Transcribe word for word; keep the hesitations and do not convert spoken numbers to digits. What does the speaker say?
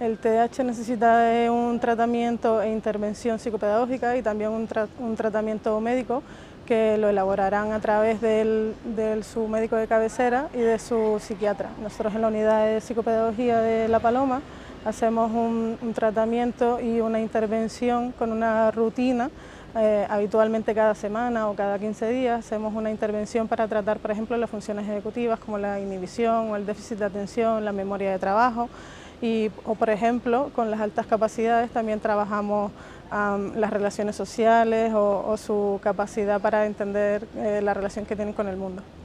El T D A H necesita de un tratamiento e intervención psicopedagógica y también un, tra un tratamiento médico que lo elaborarán a través del, de su médico de cabecera y de su psiquiatra. Nosotros en la unidad de psicopedagogía de La Paloma hacemos un, un tratamiento y una intervención con una rutina. Eh, habitualmente cada semana o cada quince días hacemos una intervención para tratar, por ejemplo, las funciones ejecutivas como la inhibición o el déficit de atención, la memoria de trabajo y, o por ejemplo, con las altas capacidades también trabajamos um, las relaciones sociales o, o su capacidad para entender eh, la relación que tienen con el mundo.